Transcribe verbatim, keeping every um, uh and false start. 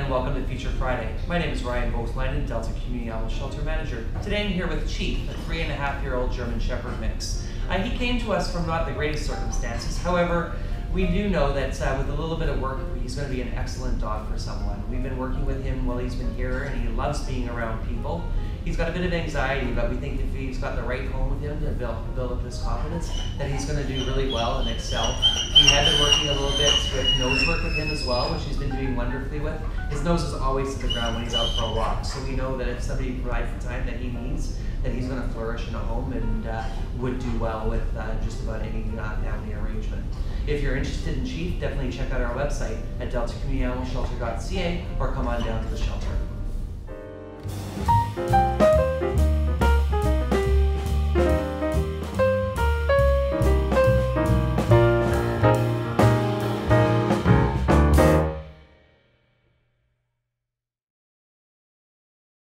and welcome to Feature Friday. My name is Ryan Bothlein, Delta Community Animal Shelter Manager. Today I'm here with Chief, a three and a half year old German Shepherd mix. Uh, he came to us from not the greatest circumstances. However, we do know that uh, with a little bit of work, he's going to be an excellent dog for someone. We've been working with him while he's been here, and he loves being around people. He's got a bit of anxiety, but we think if he's got the right home with him to build, build up his confidence, that he's going to do really well and excel. We have been working a little bit with nose work with him as well, which he's been doing wonderfully with. His nose is always to the ground when he's out for a walk, so we know that if somebody provides the time that he needs, that he's going to flourish in a home and uh, would do well with uh, just about any uh, family arrangement. If you're interested in Chief, definitely check out our website at Delta Community Animal Shelter dot C A or come on down to the shelter.